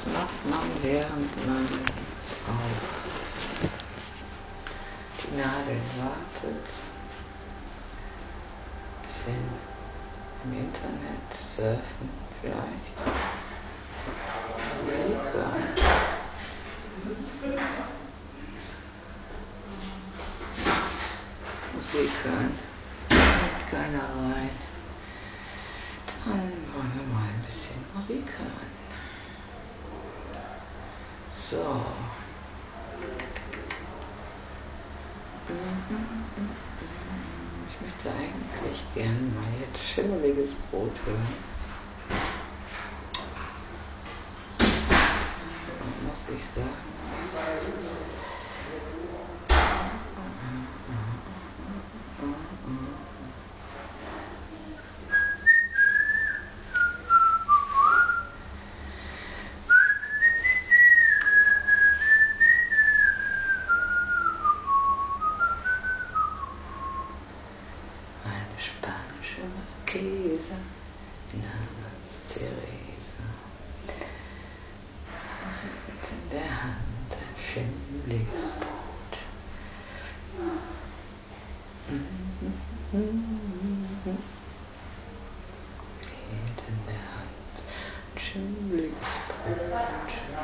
macht man, während man auf die Nadel wartet? Bisschen im Internet surfen vielleicht. Musik hören. Musik hören. Kommt keiner rein. Dann wollen wir mal ein bisschen Musik hören. So. Ich möchte eigentlich gerne mal jetzt schimmeliges Brot hören. Muss ich sagen. Spanische Marquesa namens Teresa hat in der Hand ein schimmeliges Brot. Hält in der Hand ein schimmeliges Brot.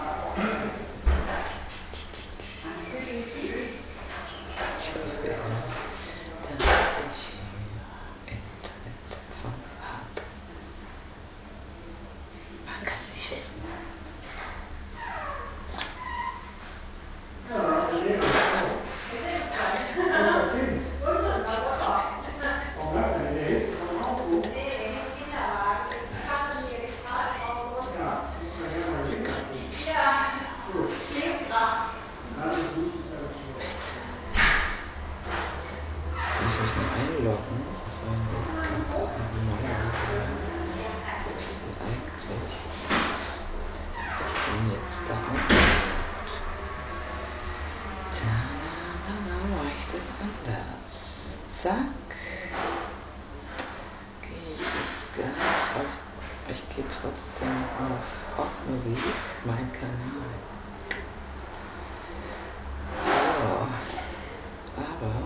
Zack, gehe ich jetzt gar nicht auf, ich gehe trotzdem auf Popmusik, mein Kanal. So, aber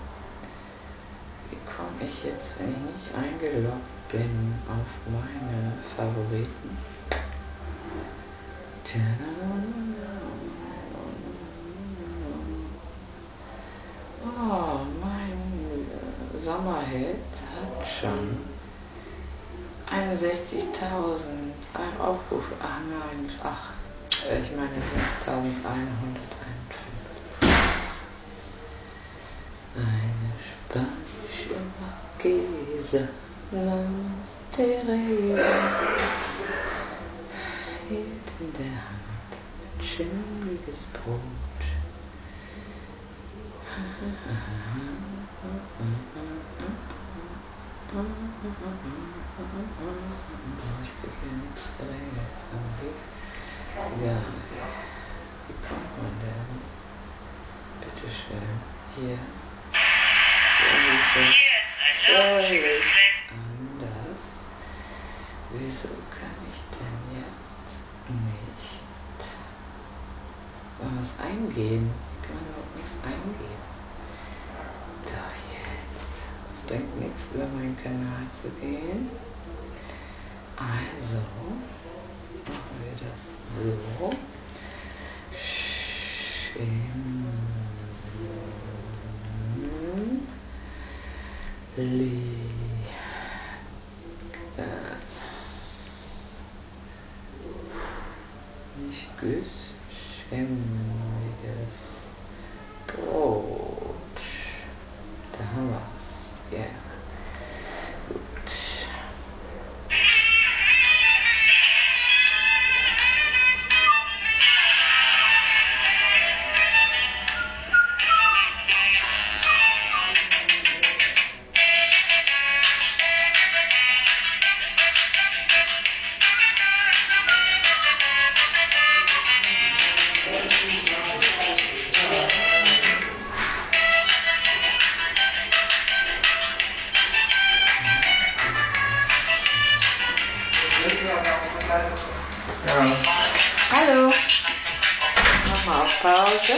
wie komme ich jetzt, wenn ich nicht eingeloggt bin, auf meine Favoriten? Oh, mein Sommerhit hat schon 61.000 Aufrufe. Ach nein, ich meine 6.151. Eine spanische Marquesa namens Teresa hielt in der Hand ein schimmeliges Brot. Ich kriege hier nichts geregelt. Ja, wie kommt man denn? Bitteschön, hier. Anders. Wieso kann ich denn jetzt nicht mal was eingeben? Wie kann man überhaupt nichts eingeben? Doch jetzt. Es bringt nichts, über meinen Kanal zu gehen. Also machen wir das so. Schimmeliges Brot. Da haben wir es. Ja. Gut. Ja. Hallo. Nochmal auf Pause.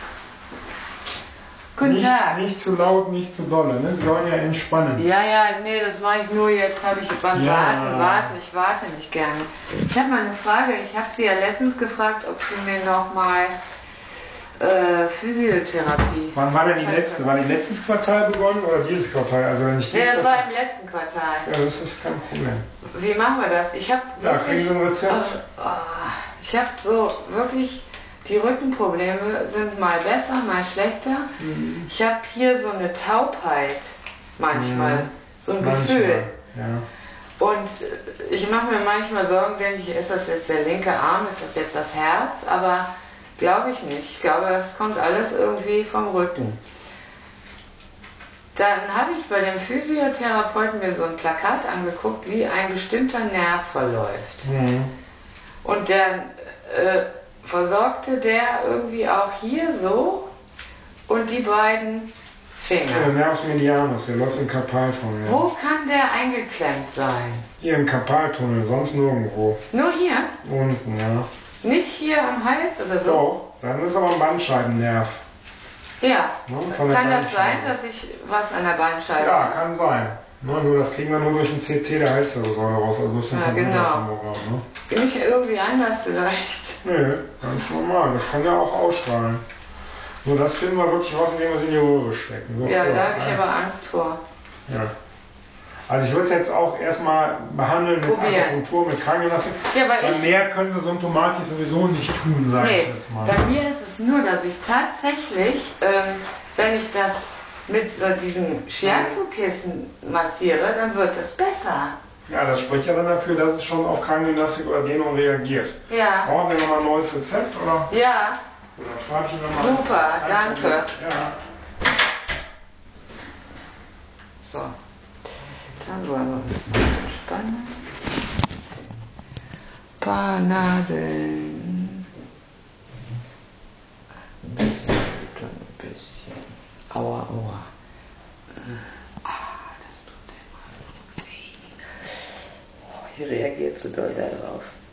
Guten Tag. Nicht zu laut, nicht zu dolle, ne? Sie sollen ja entspannen. Ja, nee, das mache ich nur jetzt, habe ich beim Warten, ich warte nicht gerne. Ich habe mal eine Frage, ich habe Sie ja letztens gefragt, ob Sie mir nochmal Physiotherapie... Wann war denn die letzte? War die letztes Quartal begonnen oder dieses Quartal? Also wenn ich Nee, das war im letzten Quartal. Ja, das ist kein Problem. Wie machen wir das? Ich habe kriegen Sie ein Rezept? ich habe so wirklich... Die Rückenprobleme sind mal besser, mal schlechter. Mhm. Ich habe hier so eine Taubheit manchmal, so ein Gefühl. Ja. Und ich mache mir manchmal Sorgen, denke ich, ist das jetzt der linke Arm, ist das jetzt das Herz? Aber glaube ich nicht. Ich glaube, das kommt alles irgendwie vom Rücken. Dann habe ich bei dem Physiotherapeuten mir so ein Plakat angeguckt, wie ein bestimmter Nerv verläuft. Mhm. Und der versorgte der irgendwie auch hier so und die beiden Finger. Der Nervus medianus, der läuft im Karpaltunnel. Ja. Wo kann der eingeklemmt sein? Hier im Karpaltunnel, sonst nirgendwo. Nur hier? Unten, ja. Nicht hier am Hals oder so? Doch, dann ist aber ein Bandscheibennerv. Ja. Ne, von der Kann das Bandscheibe. sein, dass ich was an der Bandscheibe Ja, habe? kann sein. Ne, nur das kriegen wir nur durch ein CT der Halswirbelsäule raus, also durch den Computertomogramm. Ne? Bin ich irgendwie anders vielleicht? Nö, ganz normal. Das kann ja auch ausstrahlen. Nur das finden wir wirklich raus, indem wir es in die Röhre stecken. So, Ja, da habe ich aber Angst vor. Ja. Also ich würde es jetzt auch erstmal behandeln mit Akupunktur, mit Krankenlassen. Ja, Weil mehr können sie symptomatisch sowieso nicht tun, sage ich jetzt mal. Bei mir ist es nur, dass ich tatsächlich, wenn ich das mit so diesem Shiatsu-Kissen massiere, dann wird es besser. Ja, das spricht ja dann dafür, dass es schon auf Krankengymnastik oder Dehnung reagiert. Ja. Brauchen wir nochmal ein neues Rezept, oder? Ja. Dann schreibe ich Ihnen nochmal. Super, danke. Ja. So. Dann wollen wir uns mal entspannen. Ein paar Nadeln. Das tut ein bisschen. Aua. Das tut immer so weh. Oh, hier reagiert so doll darauf.